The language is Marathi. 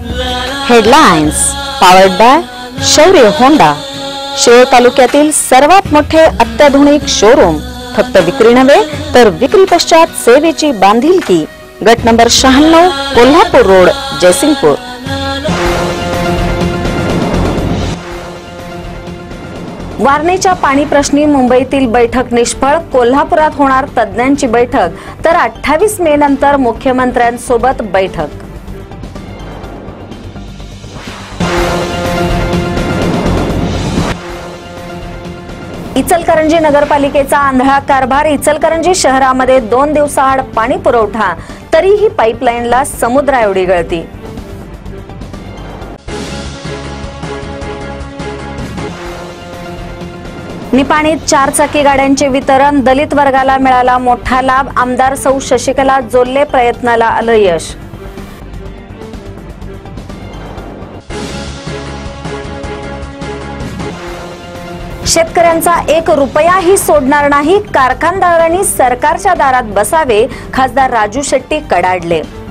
Headlines powered by Shaurya Honda. Shirol तालुक्यातील सर्वात मोठे अत्याधुनिक शोरूम। फक्त विक्री नव्हे तर विक्री पश्चात सेवेची बांधिलकी। गट नंबर 96 कोल्हापूर रोड जयसिंगपूर। वारणेच्या पाणी प्रश्नी मुंबईतील बैठक निष्फळ। कोल्हापुरात होणार तज्ञांची बैठक, तर 28 मे नंतर मुख्यमंत्र्यांसोबत बैठक। इचलकरंजी नगरपालिकेचा आंधळा कारभार। इचलकरंजी शहरामध्ये 2 दिवसाआड पाणी पुरवठा, तरीही पाईपलाईनला समुद्राएवढी गळती। निपाणीत 4 चाकी गाड्यांचे वितरण। दलित वर्गाला मिळाला मोठा लाभ। आमदार सौ शशिकला जोल्ले प्रयत्नाला आलं यश। शेतकऱ्यांचा 1 रुपयाही सोडणार नाही। कारखानदारांनी सरकारच्या दारात बसावे। खासदार राजू शेट्टी कडाडले।